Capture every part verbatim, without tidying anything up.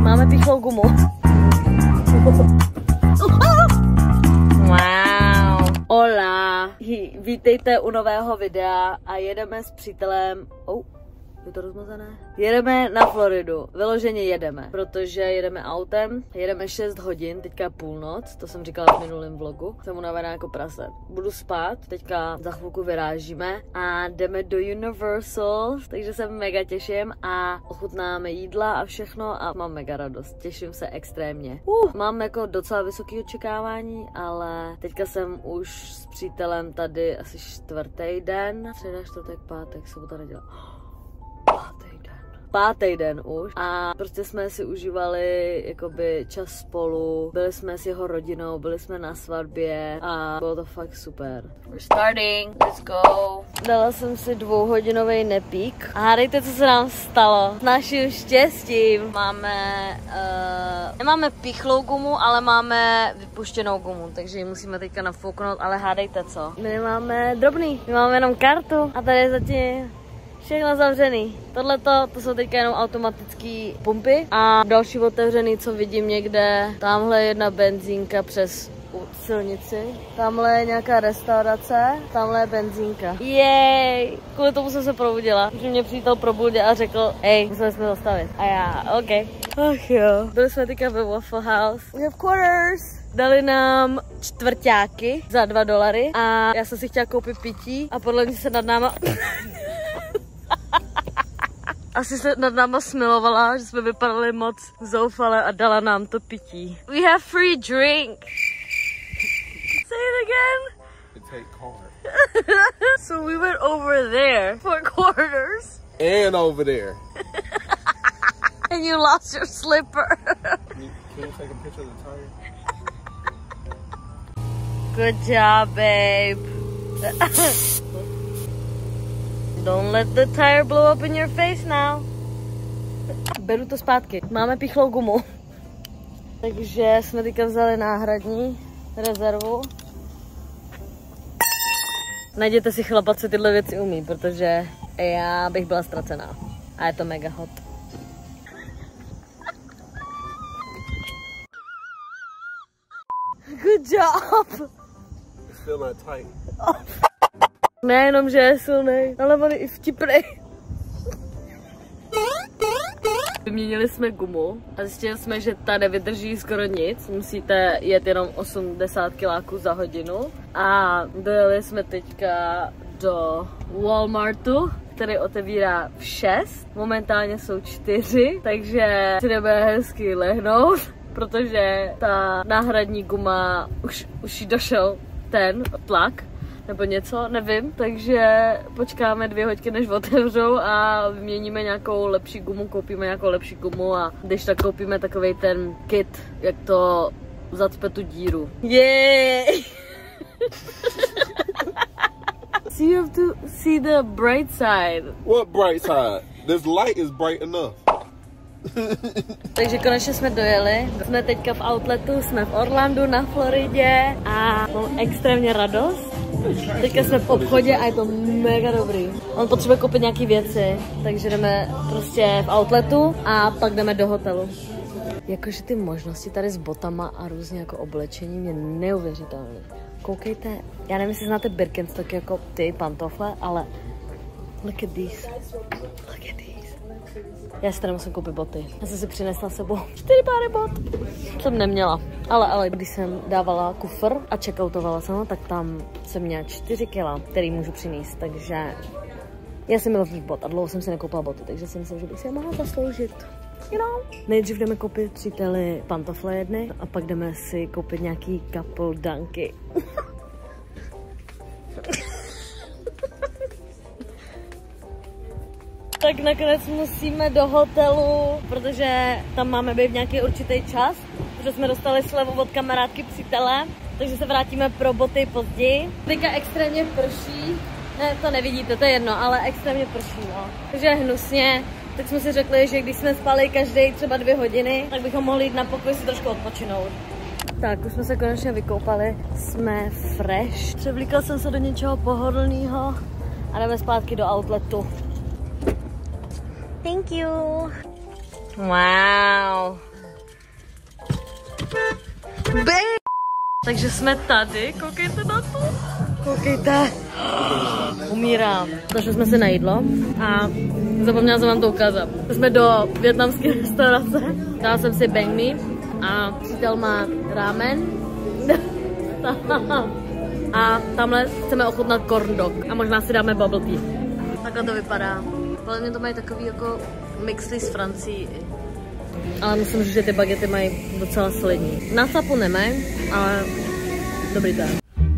Máme pichlou gumu. Wow. Hola. Vítejte u nového videa a jedeme s přítelem. Oh. Je to rozmazané? Jedeme na Floridu. Vyloženě jedeme, protože jedeme autem. Jedeme šest hodin, teďka je půlnoc, to jsem říkala v minulém vlogu. Jsem unavená jako prase. Budu spát, teďka za chvilku vyrážíme a jdeme do Universal, takže se mega těším a ochutnáme jídla a všechno a mám mega radost. Těším se extrémně. Uh, mám jako docela vysoké očekávání, ale teďka jsem už s přítelem tady asi čtvrtý den. Středa, čtvrtek, pátek, sobota, neděle. Pátý den. Pátý den už. A prostě jsme si užívali jakoby čas spolu. Byli jsme s jeho rodinou, byli jsme na svatbě a bylo to fakt super. We're starting. Let's go. Dala jsem si dvouhodinový nepík. A hádejte, co se nám stalo. S naším štěstím máme, uh, nemáme pichlou gumu, ale máme vypuštěnou gumu, takže ji musíme teďka nafouknout, ale hádejte co. My nemáme drobný, my máme jenom kartu a tady je zatím všechno zavřený. Tohle to jsou teďka jenom automatické pumpy a další otevřený, co vidím někde, tamhle je jedna benzínka přes silnici, tamhle je nějaká restaurace, tamhle je benzínka. Jej, kvůli tomu jsem se probudila, že mě přítel probudil a řekl, hej, museli jsme zastavit. A já, ok. Ach jo. Byli jsme teďka ve Waffle House. We have quarters. Dali nám čtvrťáky za dva dolary a já jsem si chtěla koupit pití a podle mě se nad náma asi se nad náma smilovala, že jsme vypadali moc zoufale a dala nám to pití. We have free drink. Say it again. To take card. So we went over there for quarters. And over there. And you lost your slipper. Can you, can you take a picture of the tire? Good job, babe. Don't let the tire blow up in your face now. Beru to zpátky. Máme pichlou gumu. Takže jsme teďka vzali náhradní rezervu. Najděte si chlapa, co tyhle věci umí, protože já bych byla ztracená. A je to mega hot. Good job! It's still not tight. Nejenom, že je silný, ale on je i vtipnej. Vyměnili jsme gumu a zjistili jsme, že ta nevydrží skoro nic. Musíte jet jenom osmdesát kiláků za hodinu. A dojeli jsme teďka do Walmartu, který otevírá v šest. Momentálně jsou čtyři, takže si jdeme hezky lehnout, protože ta náhradní guma už, už jí došel ten tlak. Nebo něco, nevím, takže počkáme dvě hodiny, než otevřou a vyměníme nějakou lepší gumu, koupíme nějakou lepší gumu a když tak koupíme takovej ten kit, jak to zacpe tu díru. Yay! So you have to see the bright side. What bright side? This light is bright enough. Takže konečně jsme dojeli. Jsme teďka v outletu, jsme v Orlandu na Floridě a mám extrémně radost. Teďka jsme v obchodě a je to mega dobrý. On potřebuje koupit nějaké věci, takže jdeme prostě v outletu a pak jdeme do hotelu. Jakože ty možnosti tady s botama a různě jako oblečení mě neuvěřitelné. Koukejte, já nevím, jestli znáte Birkenstock jako ty pantofle, ale look at these. Look at these. Já si tady musím koupit boty. Já jsem si přinesla sebou čtyři páry bot. Jsem neměla. Ale, ale když jsem dávala kufr a checkoutovala jsem ho, tak tam jsem měla čtyři kila, který můžu přinést. Takže já jsem milovník bot a dlouho jsem si nekoupila boty, takže si myslím, že bych si je mohla zasloužit. You know? Nejdřív jdeme koupit příteli pantofle jedny a pak jdeme si koupit nějaký couple dunky. Tak nakonec musíme do hotelu, protože tam máme být v nějaký určitý čas, protože jsme dostali slevu od kamarádky přítele, takže se vrátíme pro boty později. Teďka extrémně prší, ne, to nevidíte, to je jedno, ale extrémně prší, no. Takže hnusně, tak jsme si řekli, že když jsme spali každý třeba dvě hodiny, tak bychom mohli jít na pokoj si trošku odpočinout. Tak, už jsme se konečně vykoupali, jsme fresh. Převlíkla jsem se do něčeho pohodlného a jdeme zpátky do outletu. Thank you. Wow. Takže jsme tady, koukejte na to. Koukejte. Umírám. Zašli jsme si na jídlo a zapomněla jsem vám to ukázat. Jsme do vietnamské restaurace. Dala jsem si banh mi a přítel má ramen. A tamhle chceme ochutnat corn dog a možná si dáme bubble tea. Takhle to vypadá. Podle mě to mají takový jako mixly z Francii. Ale musím říct, že ty bagety mají docela solidní. Na sapu nemají, ale dobrý to je.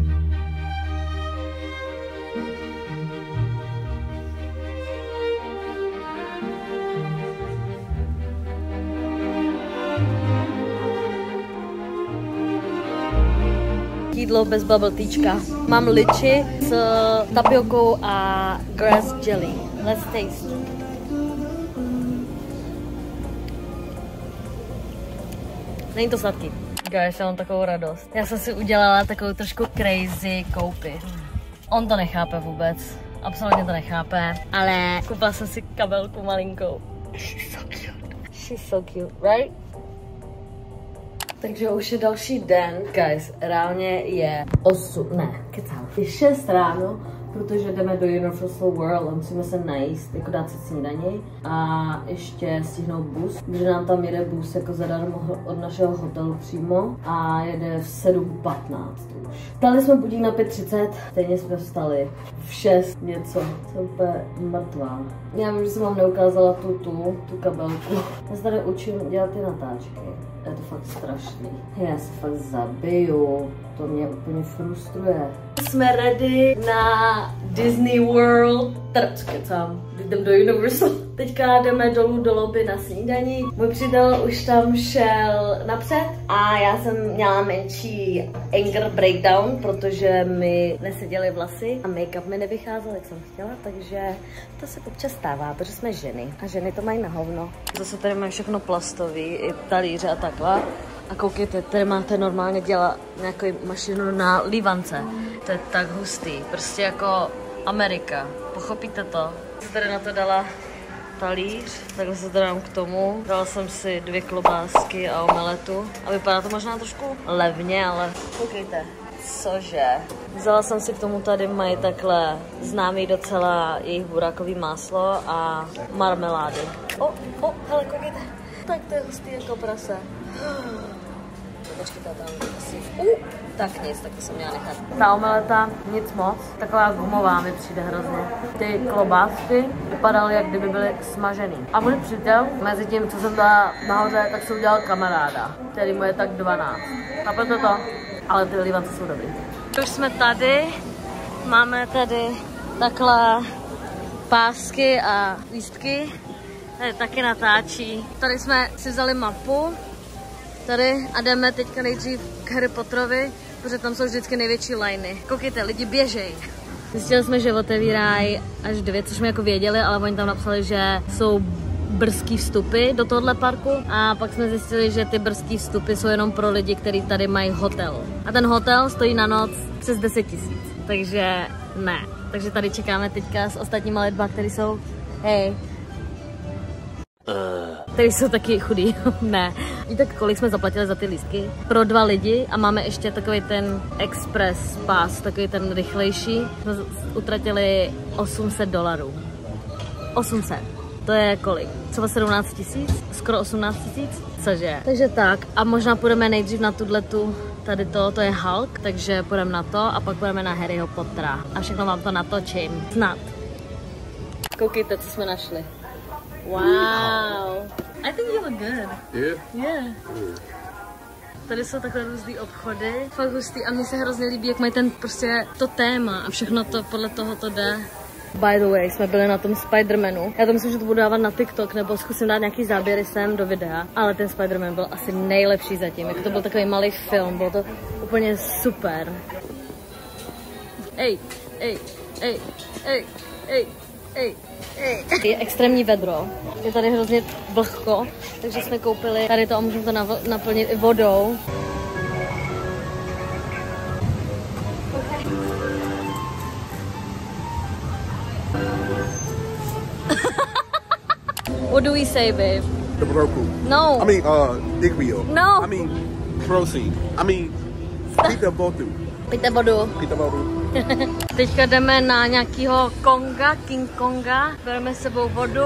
Jídlo bez bubble teachka. Mám liči s tapiokou a grass jelly. Let's taste. Není to sladký. Guys, já mám takovou radost. Já jsem si udělala takovou trošku crazy koupy. On to nechápe vůbec. Absolutně to nechápe. Ale koupila jsem si kabelku malinkou. She's so cute. She's so cute, right? Takže už je další den. Guys, reálně je osm, ne, kecám. Je šest ráno, protože jdeme do Universal World a musíme se najíst, jako dát si snídani a ještě stihnout bus, protože nám tam jede bus jako zadarmo od našeho hotelu přímo a jede v sedm patnáct už. Stali jsme budík na pět třicet, stejně jsme vstali v šest něco, jsem úplně mrtvá. Já vím, že jsem vám neukázala tu, tu, tu kabelku. Já se tady učím dělat ty natáčky. Je to fakt strašný. Já se fakt zabiju. To mě úplně frustruje. Jsme ready na Disney World. Teda počkej, tam jdem do Universal. Teďka jdeme dolů do lobby na snídaní. Můj přítel už tam šel napřed a já jsem měla menší anger breakdown, protože mi neseděly vlasy a make-up mi nevycházel, jak jsem chtěla, takže to se občas stává, protože jsme ženy a ženy to mají na hovno. Zase tady mají všechno plastový, i talíře a takhle. A koukejte, tady máte normálně dělat nějakou mašinu na lívance. To je tak hustý, prostě jako Amerika. Pochopíte to? Jsem tady na to dala talíř, takhle se to dám k tomu. Dala jsem si dvě klobásky a omeletu. A vypadá to možná trošku levně, ale koukejte. Cože? Vzala jsem si k tomu, tady mají takhle známý docela jejich burákový máslo a marmelády. O, o, hele, koukejte. Tak to je hustý jako prase. Počkejte, tam asi... Uh, tak nic, tak to jsem měla nechat. Ta omeleta, nic moc. Taková gumová mi přijde hrozně. Ty klobásky vypadaly, jak kdyby byly smažený. A můj přítel, mezi tím, co jsem dala nahoře, tak si udělal kamaráda, který mu je tak dvanáct. Chápete to? Ale ty lívance jsou dobrý. Už jsme tady. Máme tady takhle pásky a lístky. Tady taky natáčí. Tady jsme si vzali mapu. Tady a jdeme teďka nejdřív k Harry Potterovi, protože tam jsou vždycky největší liney. Koukejte, lidi běžej. Zjistili jsme, že otevírají až devět, což jsme jako věděli, ale oni tam napsali, že jsou brzký vstupy do tohohle parku. A pak jsme zjistili, že ty brzký vstupy jsou jenom pro lidi, kteří tady mají hotel. A ten hotel stojí na noc přes deset tisíc, takže ne. Takže tady čekáme teďka s ostatníma lidma, kteří jsou, hej, který jsou taky chudí. Ne. Víte, kolik jsme zaplatili za ty lístky? Pro dva lidi a máme ještě takový ten express pass, takový ten rychlejší. Jsme utratili osm set dolarů. osm set. To je kolik? Třeba sedmnáct tisíc? Skoro osmnáct tisíc? Cože? Takže tak. A možná půjdeme nejdřív na tuhletu, tady to, to je Hulk, takže půjdeme na to a pak půjdeme na Harryho Pottera. A všechno vám to natočím. Snad. Koukejte, co jsme našli. Wow. I think you look good. Yeah? Yeah. Tady jsou takové různý obchody. Fakt hustý a mně se hrozně líbí, jak mají ten prostě to téma a všechno to podle toho to jde. By the way, jsme byli na tom Spider-Manu. Já to myslím, že to budu dávat na TikTok nebo zkusím dát nějaký záběry sem do videa. Ale ten Spider-Man byl asi nejlepší zatím. Jako to byl takový malý film, bylo to úplně super. Ej, ej, ej, ej, ej. Ej, ej. Je extrémní vedro, je tady hrozně vlhko, takže jsme koupili tady to a můžeme to naplnit i vodou. Okay. What do we say, babe? The Roku. No. I mean, uh, Dick Wheel. No. I mean, Proceed. I mean, pita botu. Pijte vodu. Pita botu. Teďka jdeme na nějakýho Konga, King Konga. Bereme s sebou vodu.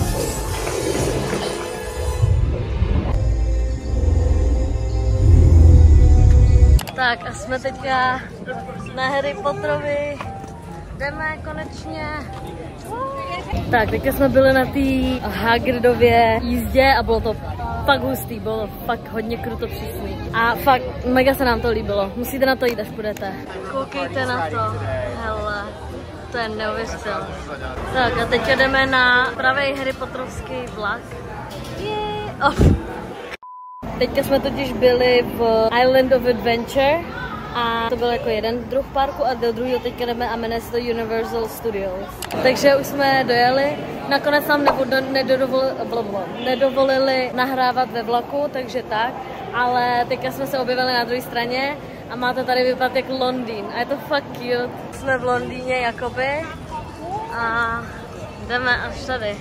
Tak a jsme teďka na Harry Potterovi. Jdeme konečně. Tak, teďka jsme byli na té Hagridově jízdě a bylo to fakt hustý, bylo to fakt hodně kruto přísný. A fakt mega se nám to líbilo. Musíte na to jít, až půjdete. Koukejte na to. Hele, to je neuvěřitelné. Tak a teďka jdeme na pravý Harry Potterovský vlak. Yeah. Oh. Teďka jsme totiž byli v Island of Adventure a to byl jako jeden druh parku a do druhého teďka jdeme a jmenuje se to Universal Studios. Takže už jsme dojeli, nakonec nám nedovolili, nedovolili nahrávat ve vlaku, takže tak, ale teďka jsme se objevili na druhé straně a má to tady vypadat jak Londýn a je to fakt cute. Jsme v Londýně jakoby a jdeme až tady.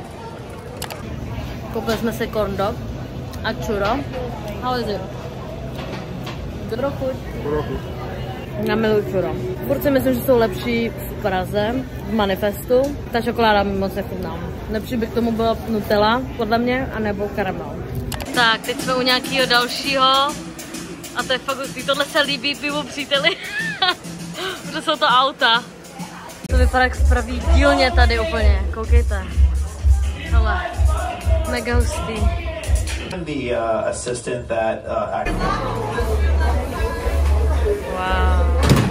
Koupili jsme si corn dog a churro. How is it? Dobrou chuť. Já miluji churro. Furt si myslím, že jsou lepší v Praze, v Manifestu. Ta čokoláda mi moc nechutná. Lepší by k tomu byla Nutella, podle mě, anebo karamel. Tak, teď jsme u nějakého dalšího. A to je fakt hustý. Tohle se líbí pivu příteli. Protože jsou to auta. To vypadá jak z pravý dílně tady úplně. Koukejte. Hele. Mega hustý. The uh, assistant that uh, actually. Wow.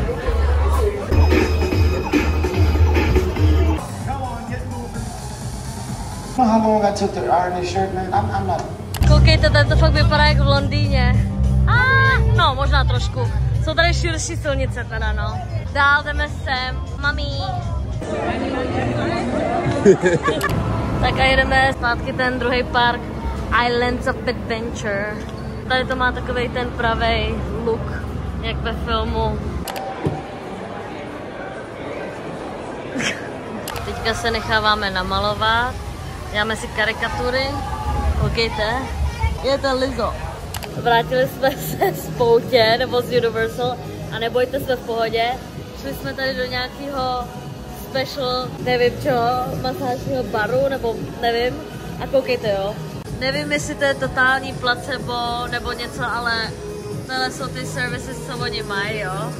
Know how long I took to iron this shirt, man? I'm, I'm not. Koukejte, ten to fakt vypadá jak v Londýně. Ah, no, možná trošku. Jsou tady širší silnice teda, no. Dál jdeme sem. Mami. Tak a jedeme zpátky ten druhý park. Islands of Adventure. Tady to má takovej ten pravej look, jak ve filmu. Teďka se necháváme namalovat. Děláme si karikatury. Koukejte. Je to Lizzo. Vrátili jsme se z poutě, nebo z Universal. A nebojte, jsme v pohodě. Šli jsme tady do nějakého special, nevím čeho, masážního baru, nebo nevím. A koukejte, jo. Nevím, jestli to je totální placebo nebo něco, ale tohle jsou ty services, co oni mají, jo.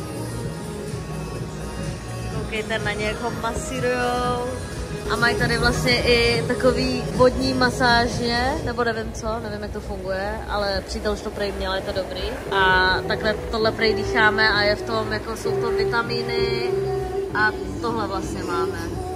Koukejte na ně, jak ho masírujou. A mají tady vlastně i takový vodní masážně, nebo nevím co, nevím, jak to funguje, ale přítel už to prej měl, je to dobrý. A takhle tohle prej dýcháme a je v tom, jako jsou to vitamíny a tohle vlastně máme.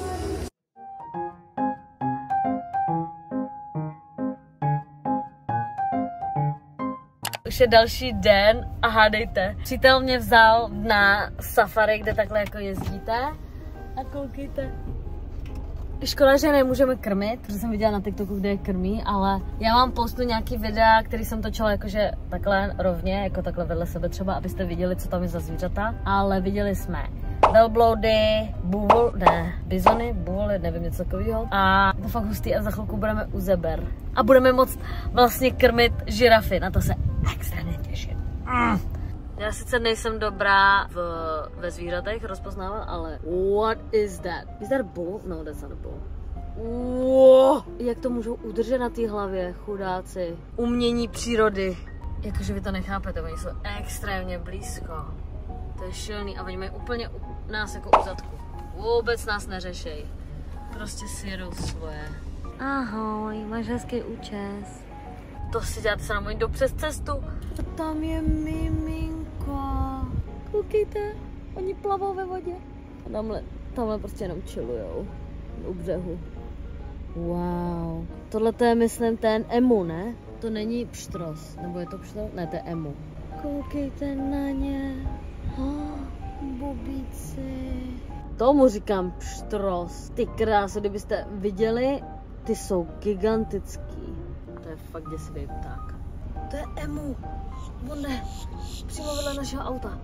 Už je další den a hádejte. Přítel mě vzal na safari, kde takhle jako jezdíte. A koukejte. Škoda, že nemůžeme krmit, protože jsem viděla na TikToku, kde je krmí, ale já vám postu nějaký videa, který jsem točila jakože takhle rovně, jako takhle vedle sebe třeba, abyste viděli, co tam je za zvířata. Ale viděli jsme velbloudy, bůvol, ne, bizony, bůvoly, nevím, něco takového. A to fakt hustý a za chvilku budeme u zeber. A budeme moct vlastně krmit žirafy, na to se extrémně těším. Mm. Já sice nejsem dobrá v, ve zvířatech rozpoznávat, ale what is that? Is that a bull? No, that's not a bull. Wow. Jak to můžou udržet na té hlavě, chudáci. Umění přírody. Jakože vy to nechápete, oni jsou extrémně blízko. To je šilný a oni mají úplně u nás jako u zadku. Vůbec nás neřešej. Prostě si jedou svoje. Ahoj, máš hezký účes. To si děláte se nám, oni jdou přes cestu. A tam je miminko. Koukejte, oni plavou ve vodě. A tamhle, tamhle prostě jenom chillujou. U břehu. Wow. Tohle to je, myslím, ten emu, ne? To není pštros. Nebo je to pštros? Ne, to je emu. Koukejte na ně. Oh, bubíci. Tomu říkám pštros. Ty krásy, kdybyste viděli, ty jsou gigantický. To je fakt děsivý pták. To je emu. On jde přímo vedle našeho auta.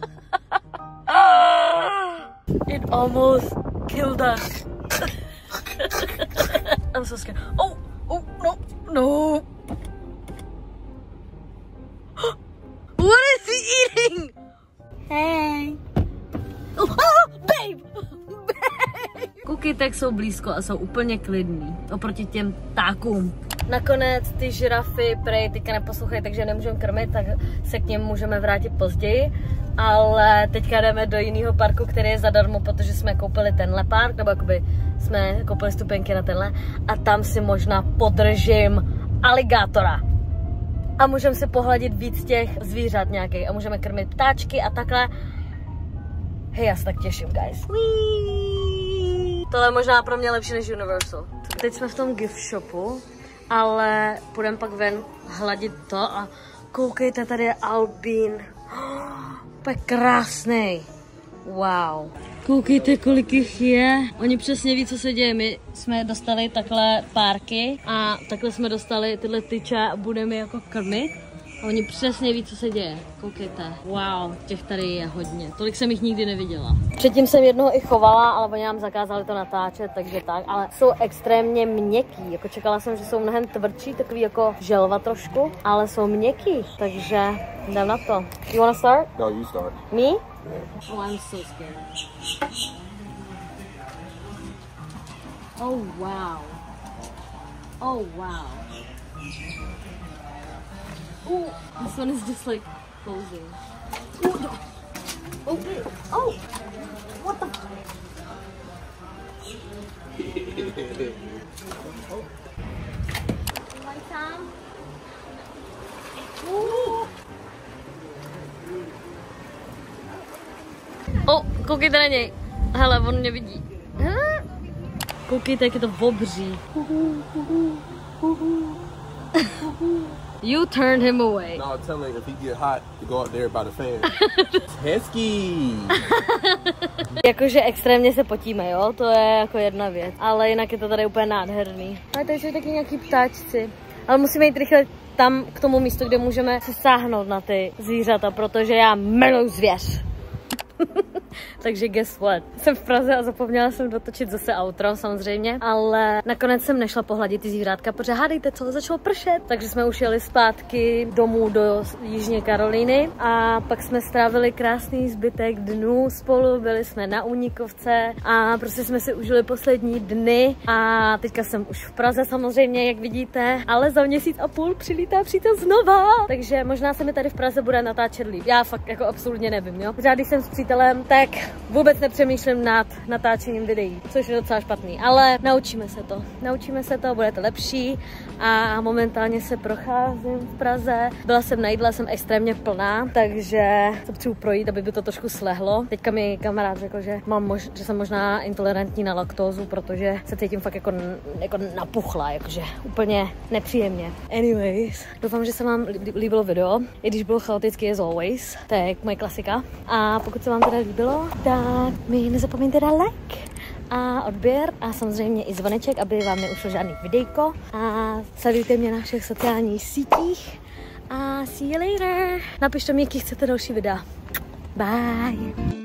It almost killed us. I'm so scared. Oh, oh, no, no. What is he eating? Hey. Oh, oh, babe. Babe. Koukejte, jak jsou blízko a jsou úplně klidní oproti těm ptákům. Nakonec ty žirafy prej teďka neposlouchají, takže nemůžeme krmit, tak se k něm můžeme vrátit později. Ale teďka jdeme do jiného parku, který je zadarmo, protože jsme koupili tenhle park, nebo jakoby jsme koupili stupenky na tenhle a tam si možná podržím aligátora. A můžeme si pohladit víc těch zvířat nějakých a můžeme krmit ptáčky a takhle. Hej, já se tak těším, guys. Whee! Tohle je možná pro mě lepší než Universal. Teď jsme v tom gift shopu, ale půjdeme pak ven hladit to a koukejte, tady je albín. Úplně krásný. Wow. Koukejte, kolik jich je. Oni přesně ví, co se děje. My jsme dostali takhle párky a takhle jsme dostali tyhle tyče a budeme je jako krmit. A oni přesně ví, co se děje. Koukejte. Wow, těch tady je hodně. Tolik jsem jich nikdy neviděla. Předtím jsem jednoho i chovala, ale oni nám zakázali to natáčet, takže tak. Ale jsou extrémně měkký. Jako čekala jsem, že jsou mnohem tvrdší, takový jako želva trošku, ale jsou měkký, takže jdem na to. You wanna start? No, you start. Me? Yeah. Oh, I'm so scared. Oh, wow. Oh, wow. Ooh, this one is just like closing. Ooh, no. Oh, oh, what the? My Sam. Ooh. Oh, koukejte na něj. Hele, on mě vidí. Koukejte, jak je to obří. You turned him away. No, tell him if he get hot to go out there by the fan. Hezký. Jakože extrémně se potíme, jo? To je jako jedna věc. Ale jinak je to tady úplně nádherný. Ale tady jsou taky nějaký ptáčci. Ale musíme jít rychle tam k tomu místu, kde můžeme se sáhnout na ty zvířata, protože já miluji zvěř. Takže guess what? Jsem v Praze a zapomněla jsem dotočit zase outro samozřejmě, ale nakonec jsem nešla pohladit ty zvířátka, protože hádejte co, začalo pršet. Takže jsme už jeli zpátky domů do Jižní Karolíny a pak jsme strávili krásný zbytek dnů spolu, byli jsme na Únikovce a prostě jsme si užili poslední dny a teďka jsem už v Praze samozřejmě, jak vidíte, ale za měsíc a půl přilítá přítel znova, takže možná se mi tady v Praze bude natáčet líp. Já fakt jako absolutně nevím, jo. Pořád, když jsem s přítelem, tak vůbec nepřemýšlím nad natáčením videí, což je docela špatný, ale naučíme se to. Naučíme se to, bude to lepší a momentálně se procházím v Praze. Byla jsem na jídle, jsem extrémně plná, takže to potřebuji projít, aby by to trošku slehlo. Teďka mi kamarád řekl, že, mám mož, že jsem možná intolerantní na laktózu, protože se cítím fakt jako, jako napuchla, jakože úplně nepříjemně. Anyways, doufám, že se vám líbilo video, i když bylo chaoticky as always, to je moje klasika. A pokud se vám teda líbilo, tak mi nezapomeňte dát like a odběr a samozřejmě i zvoneček, aby vám neušlo žádný videjko. A sledujte mě na všech sociálních sítích a see you later. Napište mi, jaký chcete další videa. Bye.